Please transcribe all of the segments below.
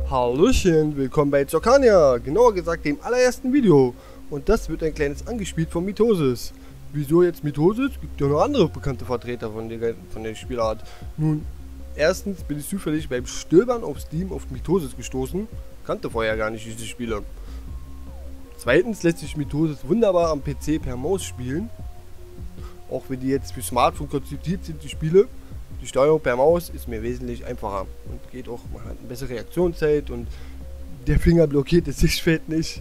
Hallöchen, willkommen bei Zockania, genauer gesagt dem allerersten Video. Und das wird ein kleines angespielt von Mitosis. Wieso jetzt Mitosis? Gibt ja noch andere bekannte Vertreter von der Spielart. Nun, erstens bin ich zufällig beim Stöbern auf Steam auf Mitosis gestoßen. Kannte vorher gar nicht diese Spiele. Zweitens lässt sich Mitosis wunderbar am PC per Maus spielen. Auch wenn die jetzt für Smartphone konzipiert sind, die Spiele. Die Steuerung per Maus ist mir wesentlich einfacher und geht auch, man hat eine bessere Reaktionszeit und der Finger blockiert das Sichtfeld nicht.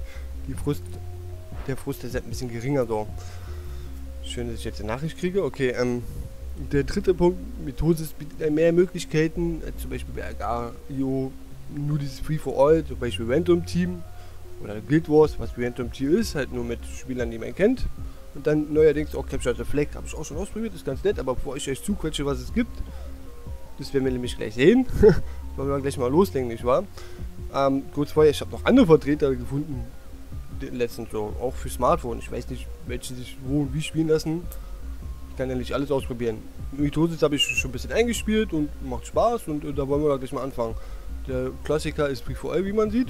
Der Frust ist halt ein bisschen geringer so. Schön, dass ich jetzt eine Nachricht kriege. Okay, der dritte Punkt, Mitosis bietet mehr Möglichkeiten, als zum Beispiel bei RGR.io nur dieses Free for All, zum Beispiel Random Team oder Guild Wars, was Random Team ist, halt nur mit Spielern, die man kennt. Und dann neuerdings auch Capture the Flag, habe ich auch schon ausprobiert, ist ganz nett, aber bevor ich euch zuquetsche, was es gibt, das werden wir nämlich gleich sehen, wollen wir gleich mal loslegen, nicht wahr? Kurz vorher, ich habe noch andere Vertreter gefunden, letztens so, auch für Smartphone, ich weiß nicht, welche sich wo und wie spielen lassen, ich kann ja nicht alles ausprobieren. Mitosis habe ich schon ein bisschen eingespielt und macht Spaß und da wollen wir gleich mal anfangen. Der Klassiker ist Free for All, wie man sieht,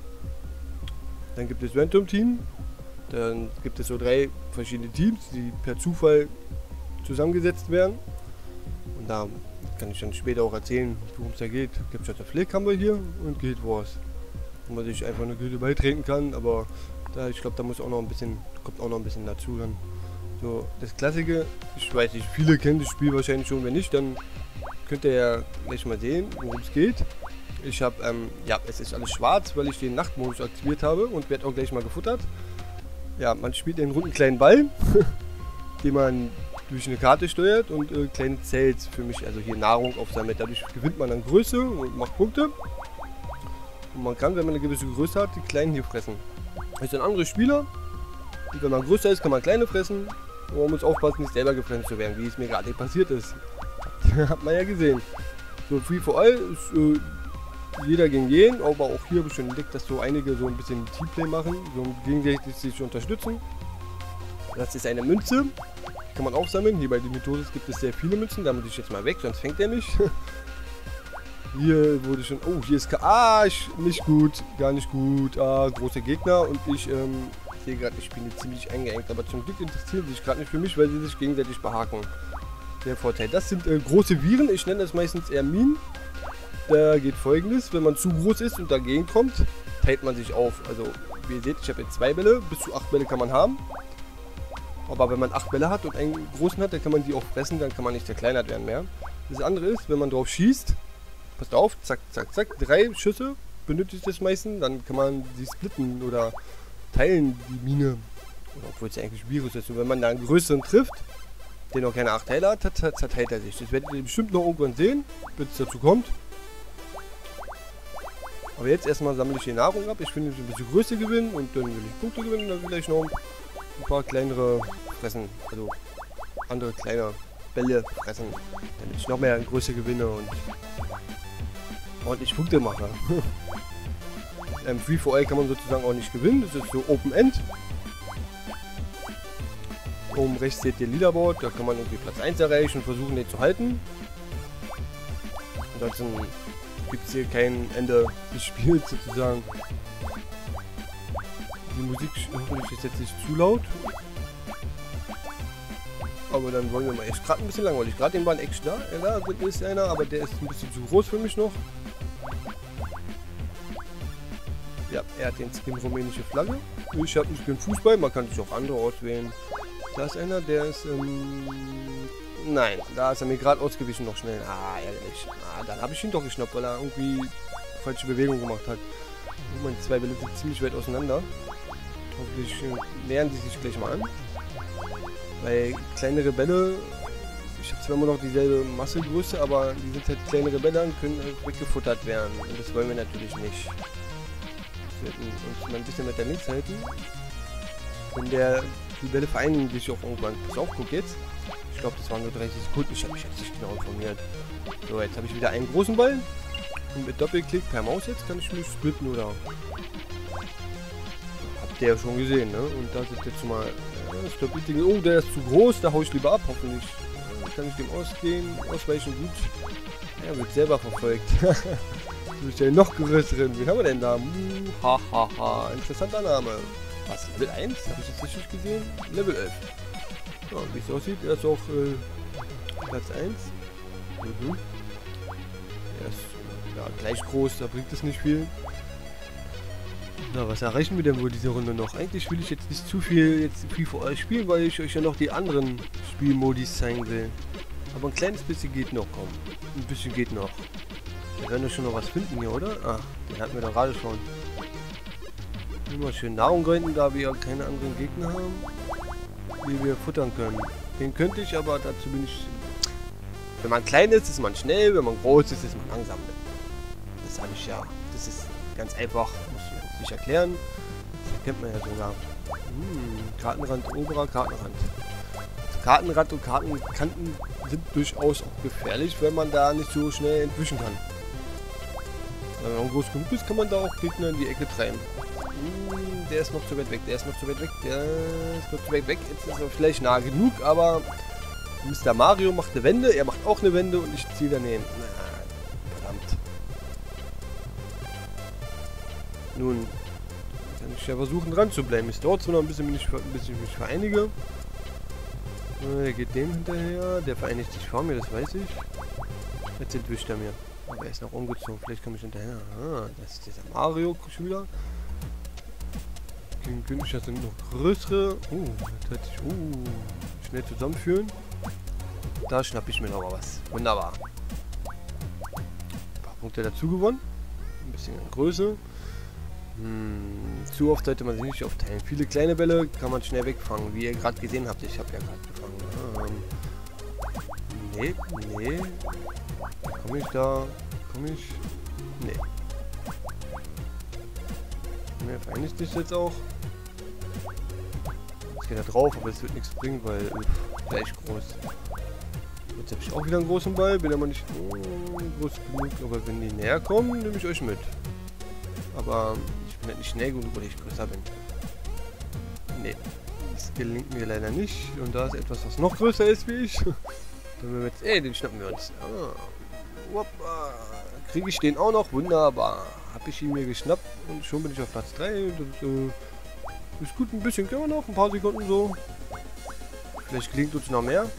dann gibt es Random Team. Dann gibt es so 3 verschiedene Teams, die per Zufall zusammengesetzt werden. Und da kann ich dann später auch erzählen, worum es da geht. Capture the Flag haben wir hier und Guild Wars. Wo man sich einfach eine Gilde beitreten kann, aber da, ich glaube, da muss auch noch ein bisschen, kommt auch noch ein bisschen dazu dann. So, das Klassische, ich weiß nicht, viele kennen das Spiel wahrscheinlich schon, wenn nicht, dann könnt ihr ja gleich mal sehen, worum es geht. Ich habe, ja, es ist alles schwarz, weil ich den Nachtmodus aktiviert habe und werde auch gleich mal gefuttert. Ja, man spielt einen runden kleinen Ball, den man durch eine Karte steuert und kleine Zelts für mich, also hier Nahrung aufsammelt. Dadurch gewinnt man dann Größe und macht Punkte. Und man kann, wenn man eine gewisse Größe hat, die Kleinen hier fressen. Es sind andere Spieler und wenn man größer ist, kann man Kleine fressen. Und man muss aufpassen, nicht selber gefressen zu werden, wie es mir gerade passiert ist. Hat man ja gesehen. So, Free for All ist jeder gegen jeden, aber auch hier habe ich schon entdeckt, dass so einige so ein bisschen Teamplay machen, so gegenseitig sich unterstützen. Das ist eine Münze, die kann man aufsammeln. Hier bei den Mitosis gibt es sehr viele Münzen, da muss ich jetzt mal weg, sonst fängt er mich. Hier wurde schon, oh, hier ist, nicht gut, gar nicht gut, große Gegner und ich sehe gerade, ich bin jetzt ziemlich eingeengt, aber zum Glück interessieren sie sich gerade nicht für mich, weil sie sich gegenseitig behaken. Der Vorteil, das sind große Viren, ich nenne das meistens eher Minen. Da geht Folgendes, wenn man zu groß ist und dagegen kommt, teilt man sich auf. Also wie ihr seht, ich habe jetzt 2 Bälle, bis zu 8 Bälle kann man haben. Aber wenn man 8 Bälle hat und einen großen hat, dann kann man die auch fressen, dann kann man nicht zerkleinert werden mehr. Das andere ist, wenn man drauf schießt, passt auf, zack, zack, zack, 3 Schüsse benötigt es meistens, dann kann man sie splitten oder teilen, die Mine. Obwohl es ja eigentlich Virus ist. Und wenn man da einen größeren trifft, der noch keine 8 Teile hat, zerteilt er sich. Das werdet ihr bestimmt noch irgendwann sehen, wenn es dazu kommt. Aber jetzt erstmal sammle ich die Nahrung ab. Ich will ein bisschen Größe gewinnen und dann will ich Punkte gewinnen. Dann vielleicht noch ein paar kleinere fressen. Also andere kleine Bälle fressen. Damit ich noch mehr Größe gewinne und ordentlich Punkte mache. Free for All kann man sozusagen auch nicht gewinnen. Das ist so Open End. Oben rechts seht ihr Leaderboard. Da kann man irgendwie Platz 1 erreichen und versuchen den zu halten. Ansonsten gibt es hier kein Ende des Spiels sozusagen. Die Musik hoffentlich ist jetzt nicht zu laut. Aber dann wollen wir mal. Ist gerade ein bisschen langweilig. Gerade den war ein Action da. Ja, da ist einer, aber der ist ein bisschen zu groß für mich noch. Ja, er hat den Skin rumänische Flagge. Ich habe einen Skin Fußball. Man kann sich auch andere auswählen. Da ist einer, der ist. Nein, da ist er mir gerade ausgewichen noch schnell. Ärgerlich. Dann habe ich ihn doch geschnappt, weil er irgendwie falsche Bewegung gemacht hat. Und meine 2 Bälle sind ziemlich weit auseinander. Hoffentlich nähern die sich gleich mal an. Weil kleinere Bälle, ich habe zwar immer noch dieselbe Massegröße, aber die sind halt kleinere Bälle und können weggefuttert werden. Und das wollen wir natürlich nicht. Wir sollten uns mal ein bisschen mit der Links halten. Wenn die Bälle vereinigen sich auch irgendwann. Pass auf, guck jetzt. Ich glaube, das waren nur 30 Sekunden. Ich habe mich jetzt nicht genau informiert. So, jetzt habe ich wieder einen großen Ball. Und mit Doppelklick per Maus jetzt kann ich mich splitten oder. Habt ihr ja schon gesehen, ne? Und da sind jetzt mal. Oh, der ist zu groß. Da haue ich lieber ab, hoffentlich. Kann ich dem ausweichen? Gut. Er wird selber verfolgt. Du bist ja noch größeren. Wen haben wir denn da? Hahaha. Interessanter Name. Was? Level 1? Habe ich das richtig gesehen? Level 11. Ja, wie es aussieht, er ist auch Platz 1. Mhm. Er ist ja, gleich groß, da bringt es nicht viel. Na, was erreichen wir denn wohl diese Runde noch? Eigentlich will ich jetzt nicht zu viel für euch spielen, weil ich euch ja noch die anderen Spielmodis zeigen will. Aber ein kleines bisschen geht noch, komm. Ein bisschen geht noch. Wir werden doch schon noch was finden hier, oder? Ah, den hatten wir doch gerade schon. Immer schön Nahrung gründen, da wir keine anderen Gegner haben, die wir futtern können. Den könnte ich, aber dazu bin ich... Wenn man klein ist, ist man schnell, wenn man groß ist, ist man langsam. Das habe ich ja. Das ist ganz einfach, muss ich jetzt nicht erklären. Das kennt man ja sogar. Kartenrand, oberer Kartenrand. Kartenrand und Kartenkanten sind durchaus auch gefährlich, wenn man da nicht so schnell entwischen kann. Wenn man groß genug ist, kann man da auch Gegner in die Ecke treiben. Der ist noch zu weit weg, der ist noch zu weit weg, der ist noch zu weit weg. Jetzt ist er vielleicht nah genug, aber Mr. Mario macht eine Wende, er macht auch eine Wende und ich ziehe daneben. Na, verdammt. Nun, kann ich ja versuchen dran zu bleiben. Es dauert zwar noch ein bisschen, bis ich mich vereinige. Er geht dem hinterher, der vereinigt sich vor mir, das weiß ich. Jetzt entwischt er mir. Aber er ist noch umgezogen, vielleicht komme ich hinterher. Ah, das ist dieser Mario-Schüler. Gegen Günther sind noch größere. Das hört sich schnell zusammenführen. Da schnappe ich mir noch mal was. Wunderbar. Ein paar Punkte dazu gewonnen. Ein bisschen an Größe. Zu oft sollte man sich nicht aufteilen. Viele kleine Bälle kann man schnell wegfangen, wie ihr gerade gesehen habt. Ich habe ja gerade gefangen. Nee. Komme ich da? Komme ich? Nee. Mehr vereinigt sich jetzt auch. Jetzt geht er drauf, aber es wird nichts bringen, weil gleich groß. Jetzt habe ich auch wieder einen großen Ball, bin aber nicht groß genug, aber wenn die näher kommen, nehme ich euch mit. Aber ich bin halt nicht schnell genug, weil ich größer bin. Nee, das gelingt mir leider nicht. Und da ist etwas, was noch größer ist wie ich. Dann wir jetzt, den schnappen wir uns. Kriege ich den auch noch? Wunderbar. Habe ich ihn mir geschnappt und schon bin ich auf Platz 3. Das ist gut, ein bisschen können wir noch, ein paar Sekunden so. Vielleicht gelingt uns noch mehr.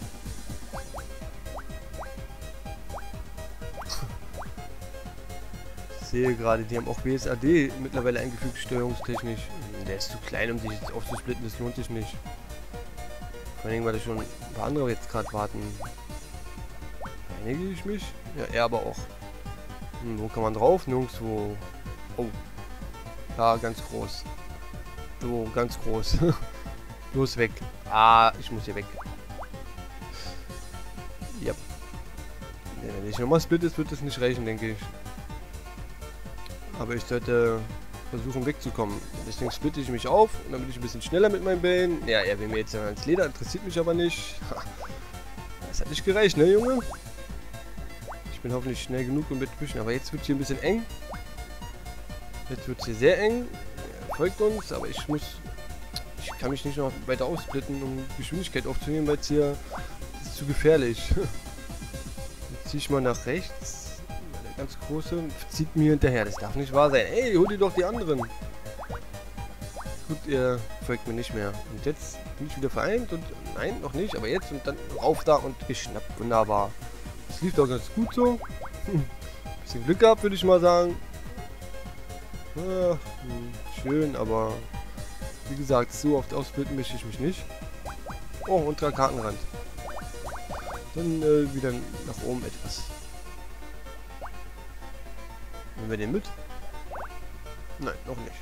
Ich sehe gerade, die haben auch BSAD mittlerweile eingefügt, steuerungstechnisch. Der ist zu klein, um sich jetzt aufzusplitten, das lohnt sich nicht. Vor allem, weil da schon ein paar andere jetzt gerade warten. Einige ich mich? Ja, er aber auch. Wo kann man drauf? Nirgendwo. Oh. Ja, ganz groß. So, ganz groß. Los, weg. Ah, ich muss hier weg. Ja. Wenn ich nochmal splitte, wird es nicht reichen, denke ich. Aber ich sollte versuchen wegzukommen. Deswegen splitte ich mich auf und dann bin ich ein bisschen schneller mit meinen Bällen. Ja, er will mir jetzt ans Leder, interessiert mich aber nicht. Das hat nicht gereicht, ne, Junge? Ich bin hoffentlich schnell genug und mitwischen, aber jetzt wird es hier ein bisschen eng. Jetzt wird es hier sehr eng. Er folgt uns, aber ich kann mich nicht noch weiter aufsplitten, um Geschwindigkeit aufzunehmen, weil es hier ist zu gefährlich. Jetzt ziehe ich mal nach rechts. Der ganz große zieht mir hinterher. Das darf nicht wahr sein. Ey, hol dir doch die anderen. Gut, er folgt mir nicht mehr. Und jetzt bin ich wieder vereint und nein, noch nicht, aber jetzt und dann rauf da und geschnappt. Wunderbar. Das lief doch ganz gut so. Bisschen Glück gehabt, würde ich mal sagen. Ja, schön, aber wie gesagt, so oft aufsplitten möchte ich mich nicht. Oh, unterer Kartenrand. Dann wieder nach oben etwas. Nehmen wir den mit? Nein, noch nicht.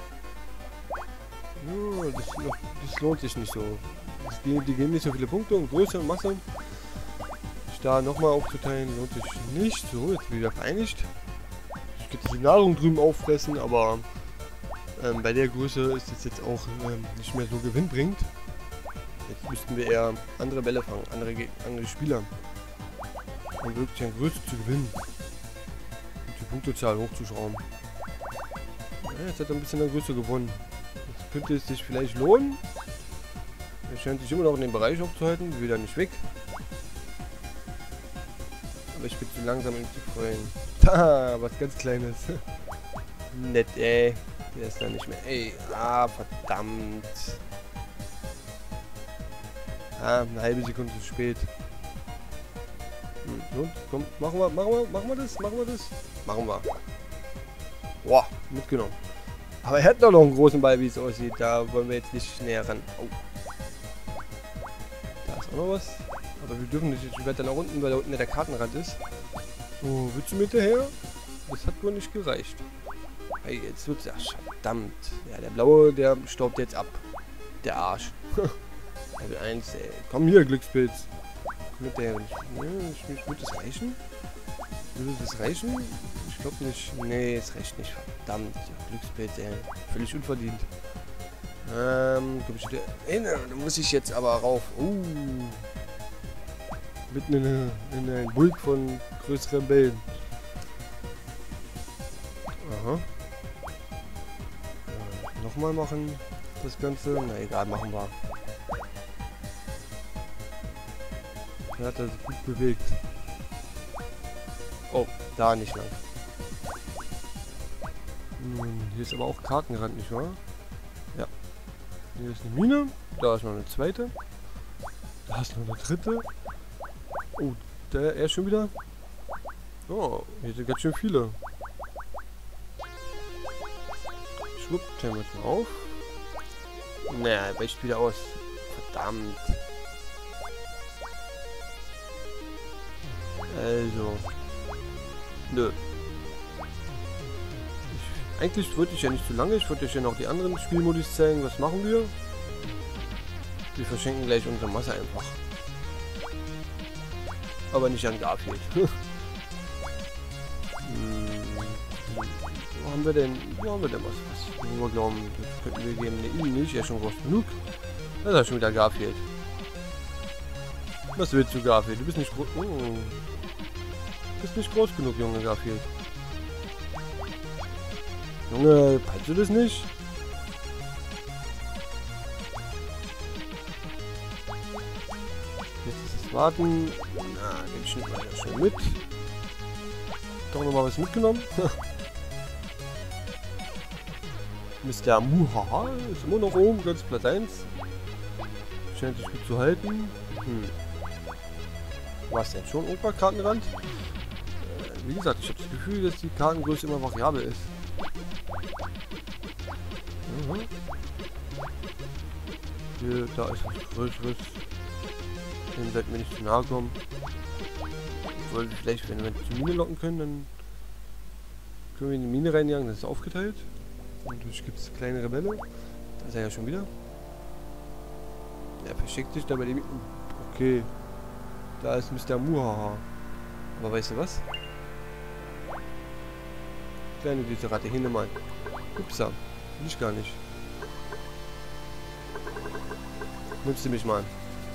Ja, das lohnt sich nicht so. Die geben nicht so viele Punkte und Größe und Masse. Da nochmal aufzuteilen lohnt sich nicht. So, jetzt wieder vereinigt. Ich könnte die Nahrung drüben auffressen, aber bei der Größe ist es jetzt auch nicht mehr so gewinnbringend. Jetzt müssten wir eher andere Bälle fangen, andere Spieler. Um wirklich an Größe zu gewinnen. Und die Punktezahl hochzuschrauben. Ja, jetzt hat er ein bisschen an Größe gewonnen. Jetzt könnte es sich vielleicht lohnen. Er scheint sich immer noch in dem Bereich aufzuhalten, will da nicht weg. Aber ich bin zu langsam, um zu freuen. Haha, was ganz Kleines. Nett, ey. Der ist da nicht mehr. Ey, verdammt. Eine halbe Sekunde zu spät. Und, komm, machen wir das? Machen wir. Boah, mitgenommen. Aber er hat doch noch einen großen Ball, wie es aussieht. Da wollen wir jetzt nicht näher ran. Oh. Da ist auch noch was. Aber wir dürfen nicht. Ich werde dann nach unten, weil da unten der Kartenrand ist. So, willst du mit hinterher? Das hat wohl nicht gereicht. Hey, jetzt wird's ja verdammt. Ja, der blaue, der staubt jetzt ab. Der Arsch. Level 1, ey. Komm hier, Glückspilz. Mit der. Wird das reichen? Würde das reichen? Ich glaube nicht. Nee, es reicht nicht. Verdammt. Ja, Glückspilz, ey. Völlig unverdient. Komm ich wieder. Ey, da muss ich jetzt aber rauf. Mitten in einen Bulk von größeren Bällen. Aha. Nochmal machen. Das Ganze. Na egal, machen wir. Er hat das gut bewegt. Oh, da nicht lang. Hier ist aber auch Kartenrand, nicht wahr? Ja. Hier ist eine Mine. Da ist noch eine zweite. Da ist noch eine dritte. Oh, er ist schon wieder. Oh, hier sind ganz schön viele. Schwupp, teilen wir jetzt mal auf. Naja, er weicht wieder aus. Verdammt. Also. Nö. Eigentlich wollte ich ja nicht zu lange. Ich wollte euch ja noch die anderen Spielmodis zeigen. Was machen wir? Wir verschenken gleich unsere Masse einfach. Aber nicht an Garfield. Wo haben wir denn was? Wo wir glauben, das könnten wir geben. Ne, ihm nicht. Er ist schon groß genug. Das ist ja schon wieder Garfield. Was willst du, Garfield? Du bist nicht groß. Du bist nicht groß genug, Junge Garfield. Junge, kannst du das nicht? Jetzt ist es warten. Na, den schnitt man ja schon mit. Doch nochmal was mitgenommen. Mr. Muhaha ist immer noch oben, ganz Platz 1. Scheint sich gut zu halten. Was denn schon Opa-Kartenrand? Wie gesagt, ich habe das Gefühl, dass die Kartengröße immer variabel ist. Hier, da ist was Größeres. Dann sollten wir nicht zu nahe kommen. Obwohl, vielleicht, wenn wir die Mine locken können, dann können wir in die Mine reinjagen. Das ist aufgeteilt. Und durch gibt es kleine Rebelle. Da ist er ja schon wieder. Er versteckt sich da bei dem. Okay. Da ist Mr. Muhaha. Aber weißt du was? Kleine diese Ratte, hin mal. Upsa. Will ich gar nicht. Nimmst du mich mal.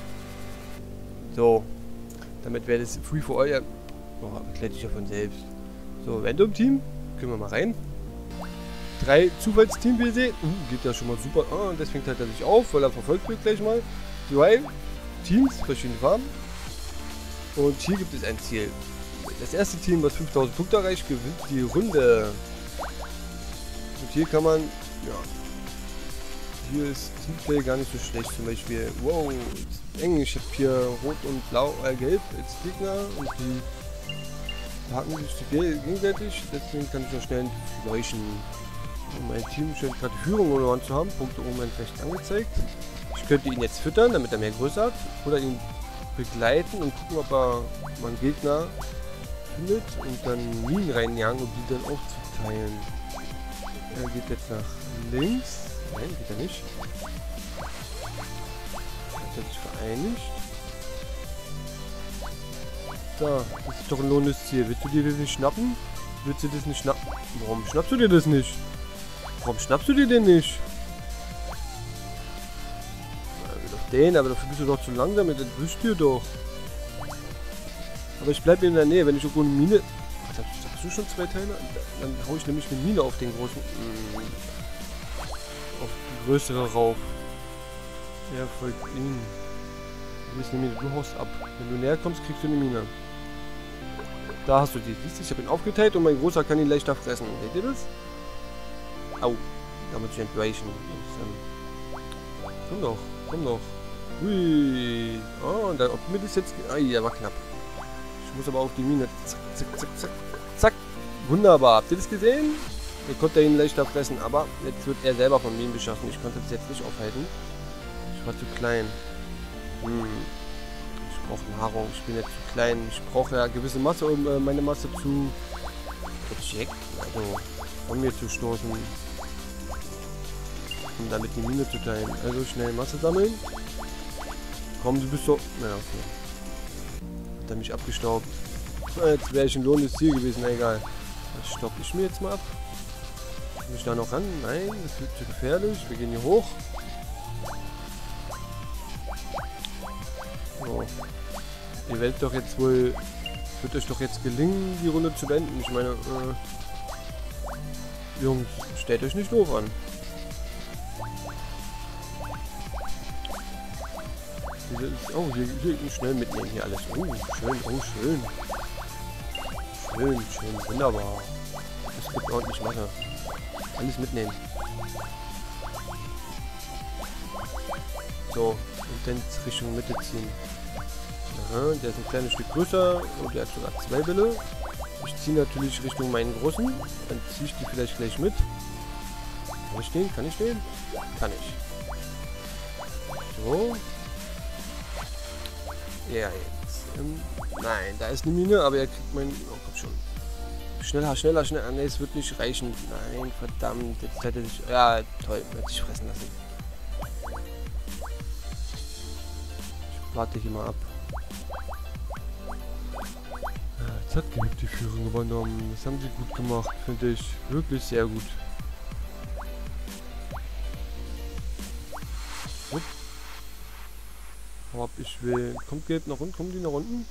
So. Damit wäre das Free for All ja. Oh, erklärt sich ja von selbst. So, Random Team. Können wir mal rein. 3 Zufallsteam, wie ihr seht. Geht ja schon mal super. Und deswegen teilt er sich auf, weil er verfolgt wird gleich mal. 2 Teams, verschiedene Farben. Und hier gibt es ein Ziel. Das erste Team, was 5000 Punkte erreicht, gewinnt die Runde. Und hier kann man, ja, hier ist Teamplay gar nicht so schlecht. Zum Beispiel, wow, ist eng. Ich habe hier Rot und Blau, Gelb als Gegner und die haken sich gegenseitig. Deswegen kann ich noch schnell leuchten. Und mein Team scheint gerade Führung oder zu haben. Punkte oben rechts angezeigt. Ich könnte ihn jetzt füttern, damit er mehr Größe hat. Oder ihn begleiten und gucken, ob er mal einen Gegner findet und dann Minen reinjagen, um die dann aufzuteilen. Er geht jetzt nach links. Nein, geht er nicht. Jetzt hat sich vereinigt. Da, das ist doch ein lohnendes Ziel. Willst du dir das nicht schnappen? Willst du das nicht schnappen? Warum schnappst du dir das nicht? Warum schnappst du dir den nicht? Den, aber dafür bist du doch zu langsam, das wisst ihr doch. Aber ich bleibe in der Nähe, wenn ich irgendwo eine Mine... Hast du schon 2 Teile? Dann hau ich nämlich eine Mine auf den großen... auf die größere rauf. Er folgt ihm. Du bist eine Mine, du haust ab. Wenn du näher kommst, kriegst du eine Mine. Da hast du die. Siehst du, ich habe ihn aufgeteilt und mein Großer kann ihn leichter fressen. Seht ihr das? Au. Da muss ich entweichen. Komm doch, komm doch. Hui. Oh, da, ob mir das jetzt... Ai, der war knapp. Ich muss aber auf die Mine. Zack, zack, zack, zack. Zack. Wunderbar. Habt ihr das gesehen? Ihr konnte ihn leichter fressen, aber jetzt wird er selber von Minen beschossen. Ich konnte das jetzt nicht aufhalten. Ich war zu klein. Ich brauche Nahrung. Ich bin jetzt zu klein. Ich brauche ja gewisse Masse, um meine Masse zu projecten. Also von mir zu stoßen. Um damit die Mine zu teilen. Also schnell Masse sammeln. Komm, du bist so... Na, okay. Hat er mich abgestaubt. Jetzt wäre ich ein lohnendes Ziel gewesen. Na, egal. Das stopp ich mir jetzt mal ab. Komme ich da noch ran? Nein, das wird zu gefährlich. Wir gehen hier hoch. So. Ihr werdet doch jetzt wohl... Wird euch doch jetzt gelingen, die Runde zu beenden. Ich meine, Jungs, stellt euch nicht doof an. Oh, hier schnell mitnehmen hier alles. Oh, schön, oh, schön. Schön, schön, wunderbar. Es gibt ordentlich Masse. Alles mitnehmen. So, und dann Richtung Mitte ziehen. Aha, der ist ein kleines Stück größer und der hat sogar 2 Bälle. Ich ziehe natürlich Richtung meinen großen. Dann ziehe ich die vielleicht gleich mit. Kann ich stehen? Kann ich stehen? Kann ich. So. Ja, jetzt. Nein, da ist eine Mine, aber er kriegt meinen... Oh, komm schon. Schneller, schneller, schneller. Ne, es wird nicht reichen. Nein, verdammt. Jetzt hätte sich... Ja, toll. Wird sich fressen lassen. Ich warte hier mal ab. Jetzt hat genug die Führung übernommen. Das haben sie gut gemacht, finde ich. Wirklich sehr gut. Upp. Ob ich will. Kommt Gelb nach unten? Kommen die nach unten?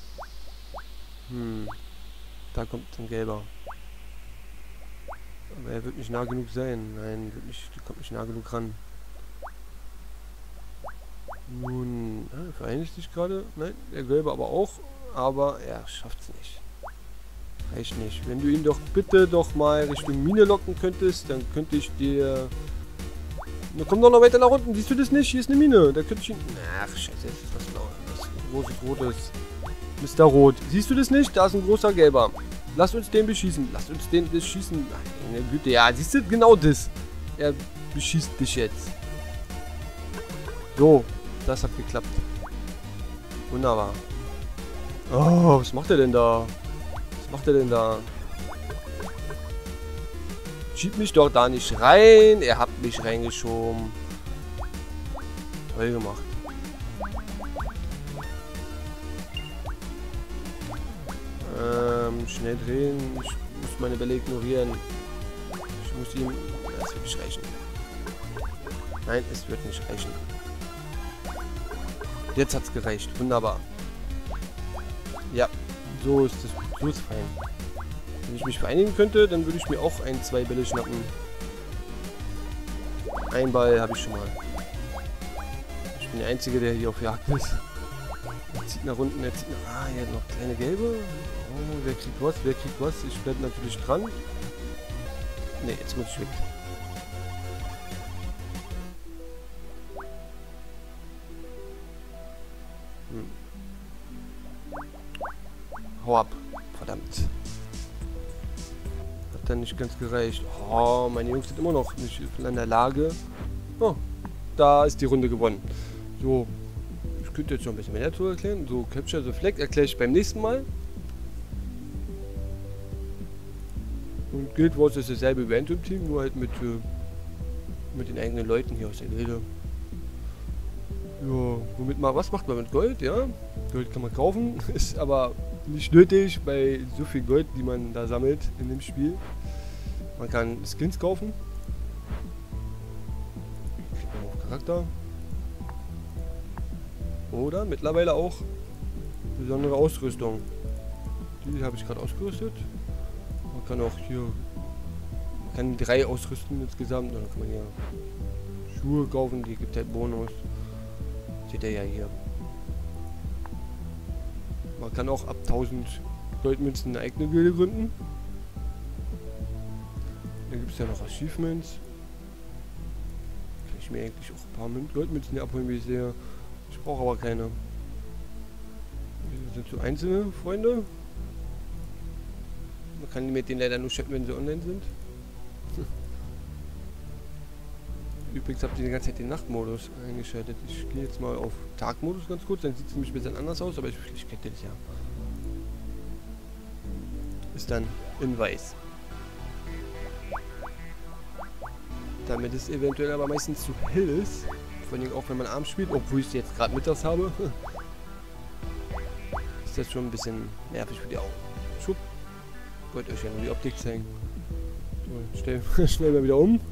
Da kommt ein Gelber. Aber er wird nicht nah genug sein. Nein, der kommt nicht nah genug ran. Nun, vereinigt sich gerade. Nein, der Gelbe aber auch. Aber er schafft es nicht. Reicht nicht. Wenn du ihn doch bitte doch mal Richtung Mine locken könntest, dann könnte ich dir... Na, komm doch noch weiter nach unten. Siehst du das nicht? Hier ist eine Mine. Da könnte ich ihn... Ach, scheiße. Jetzt ist was blau. Was großes Rotes. Mr. Rot. Siehst du das nicht? Da ist ein großer Gelber. Lass uns den beschießen. Lass uns den beschießen. Meine Güte. Ja, siehst du? Genau das. Er beschießt dich jetzt. So. Das hat geklappt. Wunderbar. Oh, was macht er denn da? Was macht er denn da? Schieb mich doch da nicht rein. Er hat mich reingeschoben. Toll gemacht. Schnell drehen. Ich muss meine Bälle ignorieren. Ich muss ihm... Das wird nicht reichen. Nein, es wird nicht reichen. Jetzt hat's gereicht. Wunderbar. Ja, so ist es. So ist fein. Wenn ich mich vereinigen könnte, dann würde ich mir auch 2 Bälle schnappen. Ein Ball habe ich schon mal. Ich bin der Einzige, der hier auf Jagd ist. Er zieht nach unten, er zieht nach... Ah, hier noch kleine gelbe. Oh, wer kriegt was? Wer kriegt was? Ich bleibe natürlich dran. Ne, jetzt muss ich weg. Hau ab. Verdammt. Hat dann nicht ganz gereicht. Oh, meine Jungs sind immer noch nicht in der Lage. Oh, da ist die Runde gewonnen. So, ich könnte jetzt noch ein bisschen mehr dazu erklären. So, Capture the Flag erkläre ich beim nächsten Mal. Und Guild Wars ist dasselbe Event im Team, nur halt mit den eigenen Leuten hier aus der Gilde. Ja, womit mal, was macht man mit Gold? Ja, Gold kann man kaufen, ist aber nicht nötig bei so viel Gold, die man da sammelt in dem Spiel. Man kann Skins kaufen. Kriegt man auf Charakter. Oder mittlerweile auch besondere Ausrüstung. Die habe ich gerade ausgerüstet. Man kann auch hier, man kann 3 ausrüsten insgesamt. Dann kann man hier Schuhe kaufen, die gibt halt Bonus. Seht ihr ja hier. Man kann auch ab 1000 Goldmünzen eine eigene Gilde gründen. Dann gibt es ja noch Achievements. Kann ich mir eigentlich auch ein paar Goldmünzen hier abholen, wie ich sehe. Ich brauche aber keine. Das sind so einzelne Freunde. Man kann mit denen leider nur chatten, wenn sie online sind. Übrigens habt ihr die ganze Zeit den Nachtmodus eingeschaltet. Ich gehe jetzt mal auf Tagmodus ganz kurz, dann sieht es nämlich ein bisschen anders aus, aber ich kenne das ja. Ist dann in weiß. Damit es eventuell aber meistens zu hell ist. Vor allem auch wenn man abends spielt, obwohl ich es jetzt gerade mittags habe. Ist das schon ein bisschen nervig für die Augen. Schupp. Ich wollte euch ja nur die Optik zeigen. So, schnell mal wieder um.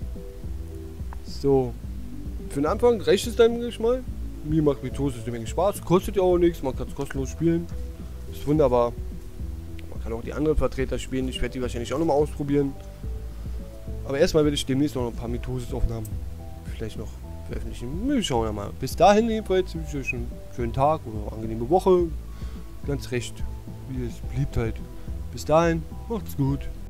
So. Für den Anfang reicht es dann gleich mal. Mir macht Mitosis eine Menge Spaß. Kostet ja auch nichts. Man kann es kostenlos spielen. Ist wunderbar. Man kann auch die anderen Vertreter spielen. Ich werde die wahrscheinlich auch nochmal ausprobieren. Aber erstmal werde ich demnächst noch ein paar Mitosis-Aufnahmen vielleicht noch veröffentlichen. Wir schauen mal. Bis dahin jedenfalls wünsche ich euch einen schönen Tag oder eine angenehme Woche. Ganz recht, wie es beliebt halt. Bis dahin, macht's gut.